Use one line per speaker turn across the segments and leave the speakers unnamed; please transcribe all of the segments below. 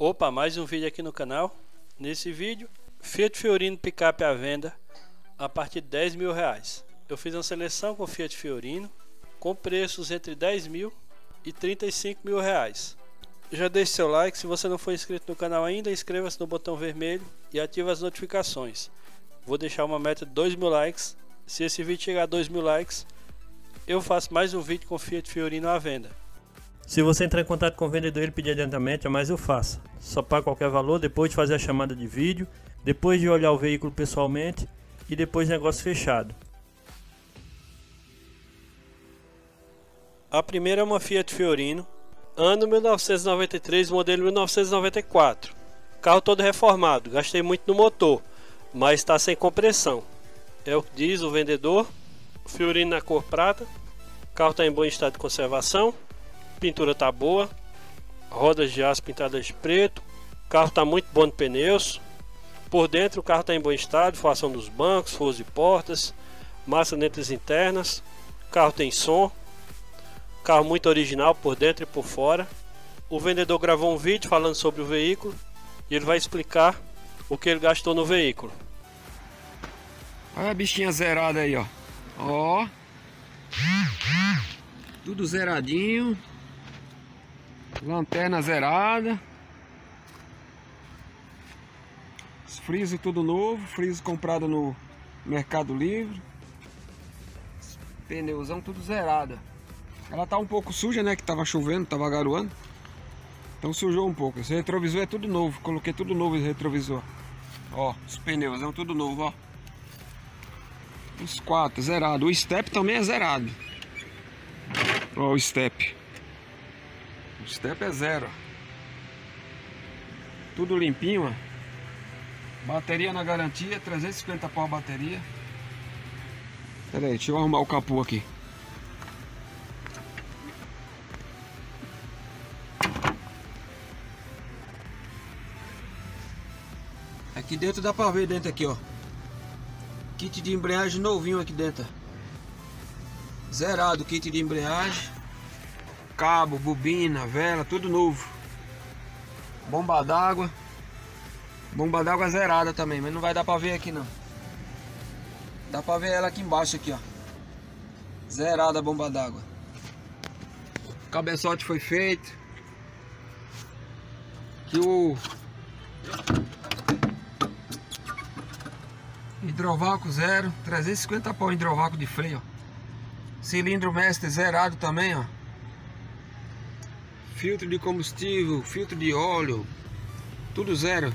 Opa, mais um vídeo aqui no canal. Nesse vídeo, Fiat Fiorino picape à venda a partir de 10 mil reais. Eu fiz uma seleção com Fiat Fiorino com preços entre 10 mil e 35 mil reais. Já deixe seu like, se você não for inscrito no canal ainda, inscreva-se no botão vermelho e ative as notificações. Vou deixar uma meta de 2 mil likes. Se esse vídeo chegar a 2 mil likes, eu faço mais um vídeo com Fiat Fiorino à venda. Se você entrar em contato com o vendedor e ele pedir adiantamento, jamais eu faço. Só paga qualquer valor depois de fazer a chamada de vídeo, depois de olhar o veículo pessoalmente e depois de negócio fechado. A primeira é uma Fiat Fiorino, ano 1993, modelo 1994. Carro todo reformado, gastei muito no motor, mas está sem compressão. É o que diz o vendedor. Fiorino na cor prata, carro está em bom estado de conservação. Pintura tá boa, rodas de aço pintadas de preto, carro tá muito bom de pneus. Por dentro o carro tá em bom estado, forração dos bancos, forros e portas, maçanetas internas, carro tem som, carro muito original por dentro e por fora. O vendedor gravou um vídeo falando sobre o veículo e ele vai explicar o que ele gastou no veículo.
Olha a bichinha zerada aí, ó. Ó, tudo zeradinho. Lanterna zerada. Friso tudo novo. Friso comprado no Mercado Livre. Pneuzão tudo zerado. Ela tá um pouco suja, né? Que tava chovendo, tava garoando. Então sujou um pouco. Esse retrovisor é tudo novo. Coloquei tudo novo esse retrovisor. Ó, os pneuzão tudo novo, ó. Os quatro zerado. O step também é zerado. Ó, o step. O step é zero. Tudo limpinho, ó. Bateria na garantia, 350 pau a bateria. Pera aí, deixa eu arrumar o capô aqui. Aqui dentro dá pra ver dentro aqui, ó. Kit de embreagem novinho aqui dentro. Zerado o kit de embreagem. Cabo, bobina, vela, tudo novo. Bomba d'água. Bomba d'água zerada também, mas não vai dar pra ver aqui não. Dá pra ver ela aqui embaixo aqui, ó. Zerada a bomba d'água. Cabeçote foi feito. Aqui o hidrovácuo zero, 350 pau hidrovácuo de freio, ó. Cilindro mestre zerado também, ó. Filtro de combustível, filtro de óleo, tudo zero.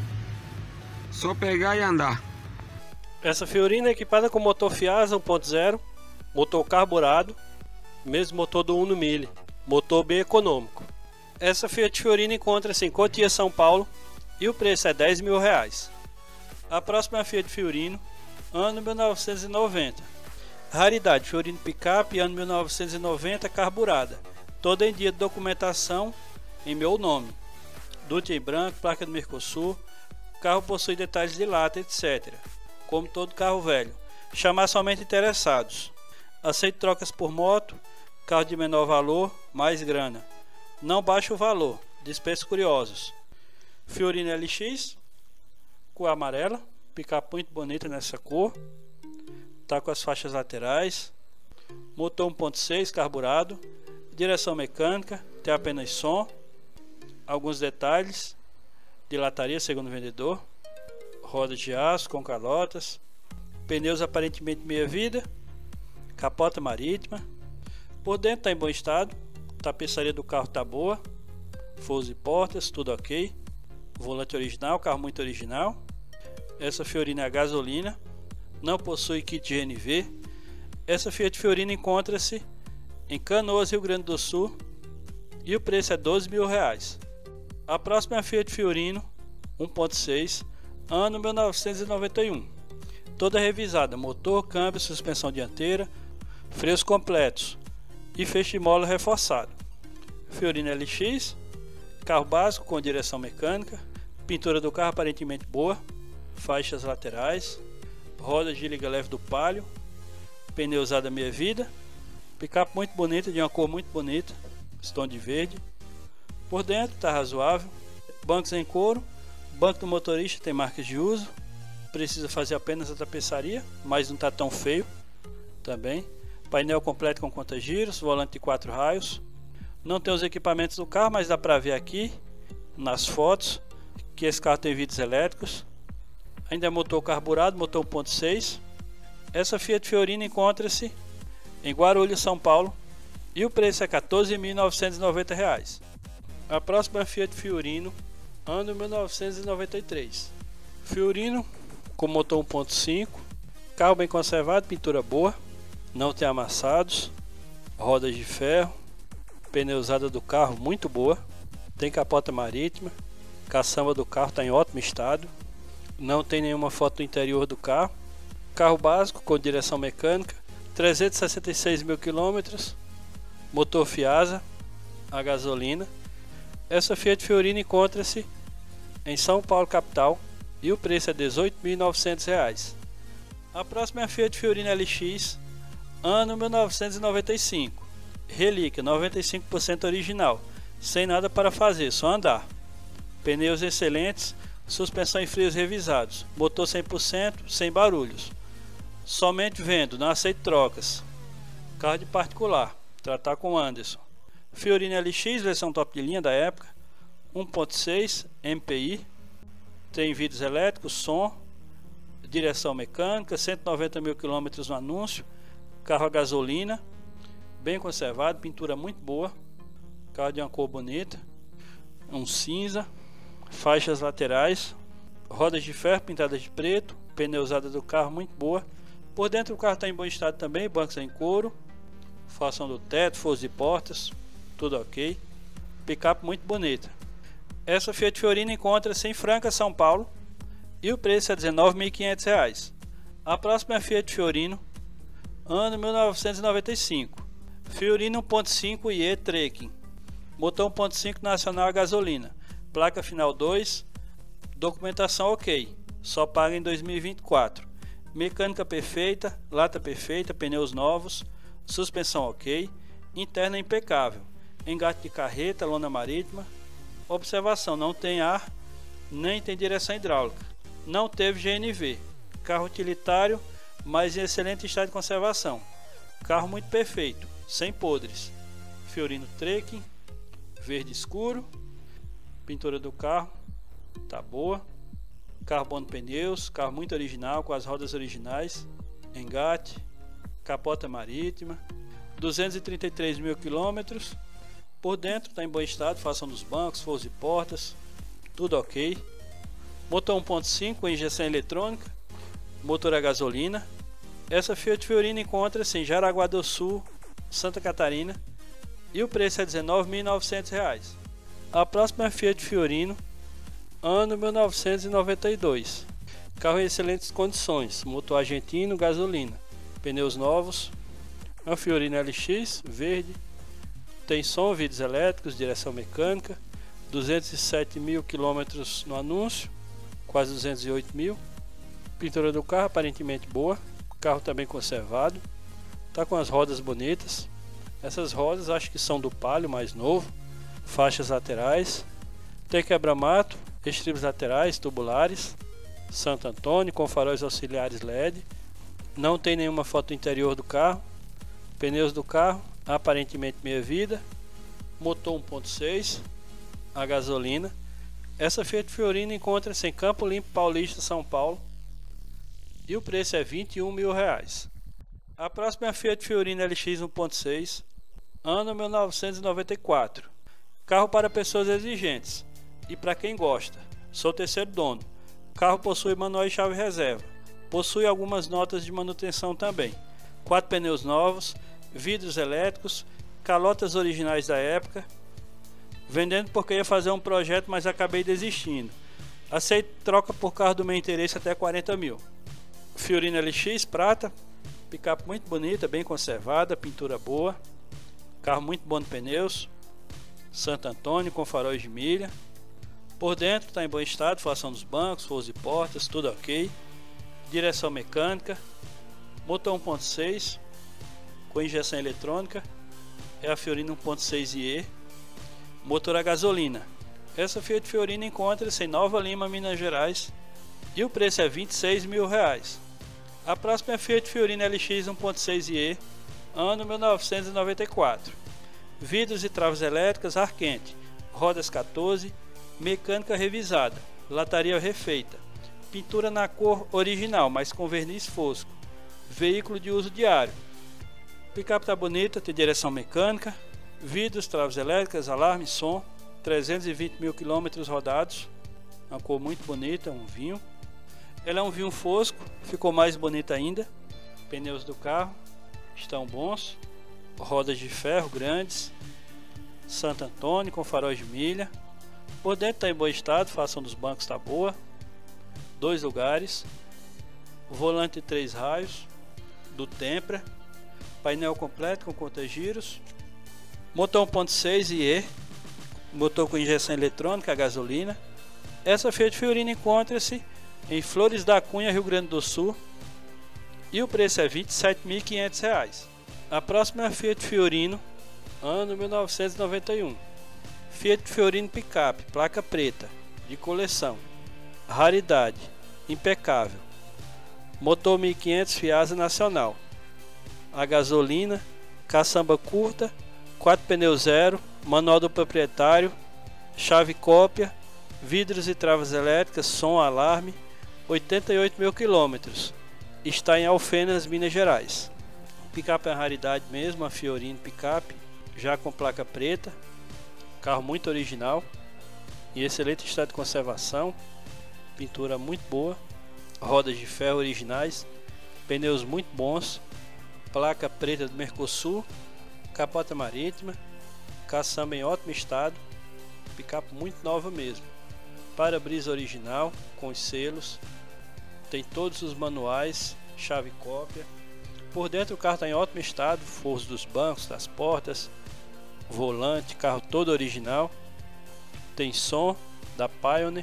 Só pegar e andar.
Essa Fiorino é equipada com motor Fiasa 1.0, motor carburado, mesmo motor do Uno Mille, motor bem econômico. Essa Fiat Fiorino encontra-se em Cotia, São Paulo, e o preço é 10 mil reais. A próxima é a Fiat Fiorino, ano 1990. Raridade, Fiorino picape, ano 1990, carburada. Toda em dia de documentação em meu nome. Dute em branco, placa do Mercosul. Carro possui detalhes de lata, etc. Como todo carro velho. Chamar somente interessados. Aceito trocas por moto. Carro de menor valor, mais grana. Não baixa o valor. Dispenso curiosos. Fiorino LX. Cor amarela. Picape muito bonita nessa cor. Tá com as faixas laterais. Motor 1.6 carburado. Direção mecânica, tem apenas som, alguns detalhes de lataria segundo o vendedor, rodas de aço com calotas, pneus aparentemente meia vida, capota marítima, por dentro está em bom estado, tapeçaria do carro está boa, forros e portas, tudo ok, volante original, carro muito original. Essa Fiorino é a gasolina, não possui kit GNV. Essa Fiat Fiorino encontra-se em Canoas, Rio Grande do Sul, e o preço é 12 mil reais. A próxima é a Fiat Fiorino 1.6, ano 1991. Toda revisada, motor, câmbio, suspensão dianteira, freios completos e feixe de mola reforçado. Fiorino LX, carro básico com direção mecânica, pintura do carro aparentemente boa, faixas laterais, rodas de liga leve do Palio, pneu usado meia vida. Picape muito bonita, de uma cor muito bonita, tom de verde. Por dentro está razoável. bancos em couro, banco do motorista tem marcas de uso, precisa fazer apenas a tapeçaria, mas não está tão feio também. Painel completo com conta-giros, volante de 4 raios. Não tem os equipamentos do carro, mas dá para ver aqui nas fotos que esse carro tem vidros elétricos. Ainda é motor carburado, motor 1.6. Essa Fiat Fiorino encontra-se em Guarulhos, São Paulo, e o preço é R$ 14.990. A próxima é a Fiat Fiorino, ano 1993. Fiorino com motor 1.5, carro bem conservado, pintura boa, não tem amassados, rodas de ferro, pneu usada do carro muito boa, tem capota marítima, caçamba do carro está em ótimo estado, não tem nenhuma foto do interior do carro. Carro básico com direção mecânica, 366 mil quilômetros, motor Fiasa, a gasolina. Essa Fiat Fiorino encontra-se em São Paulo capital e o preço é R$ 18.900. A próxima é a Fiat Fiorino LX, ano 1995, relíquia 95% original, sem nada para fazer, só andar. Pneus excelentes, suspensão e freios revisados, motor 100%, sem barulhos. Somente vendo, não aceito trocas. Carro de particular, tratar com Anderson. Fiorino LX, versão top de linha da época, 1.6 MPI, tem vidros elétricos, som, direção mecânica, 190 mil quilômetros no anúncio, carro a gasolina, bem conservado, pintura muito boa, carro de uma cor bonita, um cinza, faixas laterais, rodas de ferro pintadas de preto, pneu usada do carro muito boa. Por dentro o carro está em bom estado também, bancos em couro, fação do teto, forros de portas, tudo ok. Picape muito bonita. Essa Fiat Fiorino encontra-se em Franca, São Paulo, e o preço é R$ 19.500. A próxima é a Fiat Fiorino, ano 1995. Fiorino 1.5 IE Trekking, motor 1.5 nacional a gasolina, placa final 2, documentação ok, só paga em 2024. Mecânica perfeita, lata perfeita, pneus novos, suspensão ok, interna impecável, engate de carreta, lona marítima. Observação, não tem ar, nem tem direção hidráulica, não teve GNV. Carro utilitário, mas em excelente estado de conservação. Carro muito perfeito, sem podres. Fiorino Trekking, verde escuro, pintura do carro tá boa, carbono pneus, carro muito original, com as rodas originais, engate, capota marítima, 233 mil quilômetros. Por dentro está em bom estado, fação dos bancos, forros e portas, tudo ok. Motor 1.5 com injeção eletrônica, motor a gasolina. Essa Fiat Fiorino encontra-se em Jaraguá do Sul, Santa Catarina, e o preço é R$ 19.900. A próxima é a Fiat Fiorino, ano 1992. Carro em excelentes condições, motor argentino, gasolina, pneus novos. É um Fiorino LX, verde, tem som, vidros elétricos, direção mecânica, 207 mil quilômetros no anúncio, quase 208 mil. Pintura do carro aparentemente boa, carro também conservado, tá com as rodas bonitas. Essas rodas acho que são do Palio mais novo, faixas laterais, tem quebra-mato, estribos laterais, tubulares, Santo Antônio com faróis auxiliares LED, não tem nenhuma foto interior do carro, pneus do carro aparentemente meia vida, motor 1.6 a gasolina. Essa Fiat Fiorino encontra-se em Campo Limpo Paulista, São Paulo, e o preço é R$ 21 mil. A próxima é a Fiat Fiorino LX 1.6, ano 1994. Carro para pessoas exigentes e para quem gosta. Sou terceiro dono. Carro possui manual e chave reserva. Possui algumas notas de manutenção também. 4 pneus novos, vidros elétricos, calotas originais da época. Vendendo porque ia fazer um projeto, mas acabei desistindo. Aceito troca por carro do meu interesse até 40 mil. Fiorino LX prata, picape muito bonita, bem conservada, pintura boa, carro muito bom de pneus, Santo Antônio com faróis de milha. Por dentro está em bom estado, fação dos bancos, forros e portas, tudo ok. Direção mecânica, motor 1.6 com injeção eletrônica, é a Fiorino 1.6 IE, motor a gasolina, Essa Fiat Fiorino encontra-se em Nova Lima, Minas Gerais, e o preço é R$26 mil. A próxima é a Fiat Fiorino LX 1.6e, ano 1994. Vidros e travas elétricas ar quente, rodas 14, mecânica revisada, lataria refeita, pintura na cor original, mas com verniz fosco, veículo de uso diário. Picape tá bonita, tem direção mecânica, vidros, travas elétricas, alarme, som, 320 mil quilômetros rodados, uma cor muito bonita, um vinho. Ela é um vinho fosco, ficou mais bonita ainda. Pneus do carro estão bons, rodas de ferro grandes, Santo Antônio com faróis de milha. Por dentro está em bom estado, a fação dos bancos está boa, 2 lugares, volante de 3 raios do Tempra, painel completo com conta-giros, motor 1.6e, motor com injeção eletrônica a gasolina. Essa Fiat Fiorino encontra-se em Flores da Cunha, Rio Grande do Sul, e o preço é R$ 27.500. A próxima é a Fiat Fiorino, ano 1991. Fiat Fiorino Picape, placa preta, de coleção, raridade, impecável, motor 1500 Fiasa nacional, a gasolina, caçamba curta, 4 pneus zero, manual do proprietário, chave cópia, vidros e travas elétricas, som, alarme, 88 mil quilômetros. Está em Alfenas, Minas Gerais. Picape é raridade mesmo, a Fiorino Picape, já com placa preta. Carro muito original, em excelente estado de conservação, pintura muito boa, rodas de ferro originais, pneus muito bons, placa preta do Mercosul, capota marítima, caçamba em ótimo estado, picape muito nova mesmo, para-brisa original com os selos, tem todos os manuais, chave cópia. Por dentro o carro está em ótimo estado, forros dos bancos, das portas, volante, carro todo original, tem som da Pioneer,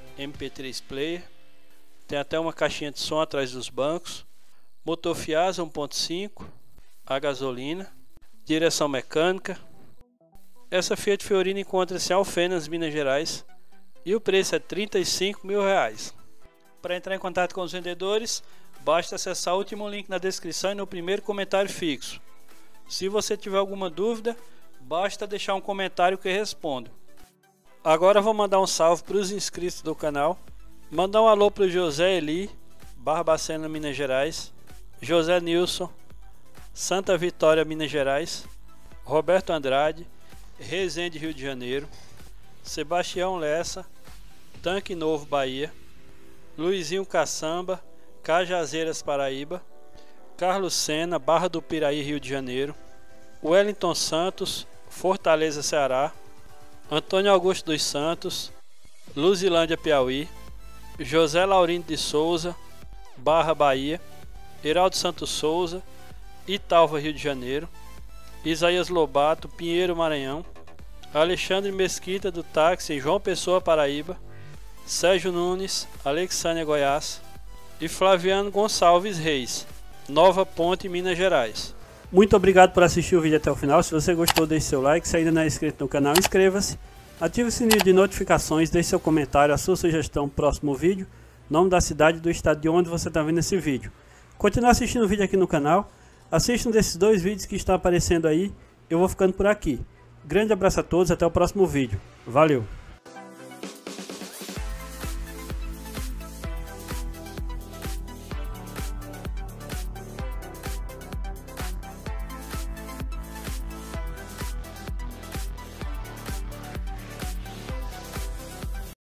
MP3 player, tem até uma caixinha de som atrás dos bancos, motor Fiasa 1.5, a gasolina, direção mecânica. Essa Fiat Fiorino encontra-se em Alfenas, Minas Gerais, e o preço é R$ 35 mil. Para entrar em contato com os vendedores, basta acessar o último link na descrição e no primeiro comentário fixo. Se você tiver alguma dúvida, basta deixar um comentário que eu respondo. Agora vou mandar um salve para os inscritos do canal. Mandar um alô para o José Eli, Barbacena, Minas Gerais, José Nilson, Santa Vitória, Minas Gerais, Roberto Andrade, Resende, Rio de Janeiro, Sebastião Lessa, Tanque Novo, Bahia, Luizinho Caçamba, Cajazeiras, Paraíba, Carlos Sena, Barra do Piraí, Rio de Janeiro, Wellington Santos, Fortaleza, Ceará, Antônio Augusto dos Santos, Luzilândia, Piauí, José Laurindo de Souza, Barra, Bahia, Heraldo Santos Souza, Italva, Rio de Janeiro, Isaías Lobato, Pinheiro, Maranhão, Alexandre Mesquita do Táxi em João Pessoa, Paraíba, Sérgio Nunes, Alexânia, Goiás e Flaviano Gonçalves Reis, Nova Ponte, Minas Gerais. Muito obrigado por assistir o vídeo até o final. Se você gostou, deixe seu like. Se ainda não é inscrito no canal, inscreva-se. Ative o sininho de notificações, deixe seu comentário, a sua sugestão para o próximo vídeo, nome da cidade e do estado de onde você está vendo esse vídeo. Continue assistindo o vídeo aqui no canal. Assista um desses 2 vídeos que estão aparecendo aí. Eu vou ficando por aqui. Grande abraço a todos, até o próximo vídeo. Valeu!